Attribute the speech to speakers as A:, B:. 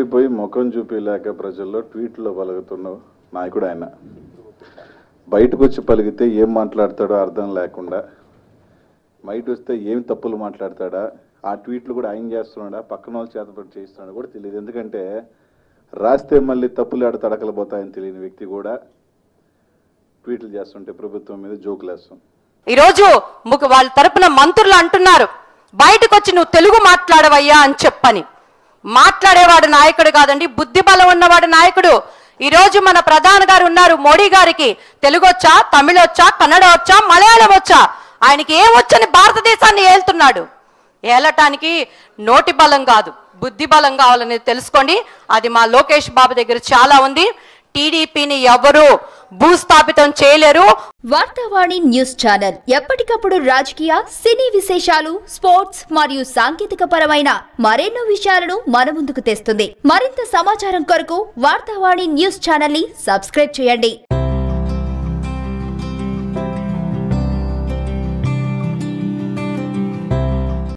A: ఓడిపోయి ముఖం చూపించలేక ప్రజల్లో ట్వీట్లో పలుకుతున్న నాయకుడు ఆయన. బయటకు వచ్చి పలికితే ఏం మాట్లాడతాడో అర్థం లేకుండా, బయట వస్తే ఏం తప్పులు మాట్లాడతాడా, ఆ ట్వీట్లు కూడా ఆయన చేస్తున్నాడా, పక్కన వాళ్ళు చేతపడి చేస్తున్నాడా కూడా తెలియదు. ఎందుకంటే రాస్తే మళ్ళీ తప్పులు ఆడ తడకలు పోతాయని తెలియని వ్యక్తి కూడా ట్వీట్లు చేస్తుంటే ప్రభుత్వం మీద జోకులు వేస్తాం.
B: ఈరోజు వాళ్ళ తరపున మంత్రులు అంటున్నారు, బయటకు వచ్చి నువ్వు తెలుగు మాట్లాడవయ్యా అని చెప్పని. మాట్లాడేవాడు నాయకుడు కాదండి, బుద్ధి బలం ఉన్నవాడు నాయకుడు. ఈరోజు మన ప్రధాని గారు ఉన్నారు, మోడీ గారికి తెలుగు వచ్చా, తమిళ వచ్చా, కన్నడ వచ్చా, మలయాళం వచ్చా, ఆయనకి ఏమొచ్చని భారతదేశాన్ని ఏలుతున్నాడు. ఏలటానికి నోటి బలం కాదు, బుద్ధి బలం కావాలని తెలుసుకోండి. అది మా లోకేష్ బాబు దగ్గర చాలా ఉంది. టీడీపీని ఎవరు భూస్థాపితం చేయలేరు.
C: వార్తావాణి న్యూస్ ఛానల్ ఎప్పటికప్పుడు రాజకీయ, సినీ విశేషాలు, స్పోర్ట్స్ మరియు సాంకేతిక పరమైన మరెన్నో విషయాలను మన ముందుకు తెస్తుంది. మరింత సమాచారం కొరకు వార్తావాణి న్యూస్ ఛానల్ ని సబ్స్క్రైబ్ చేయండి.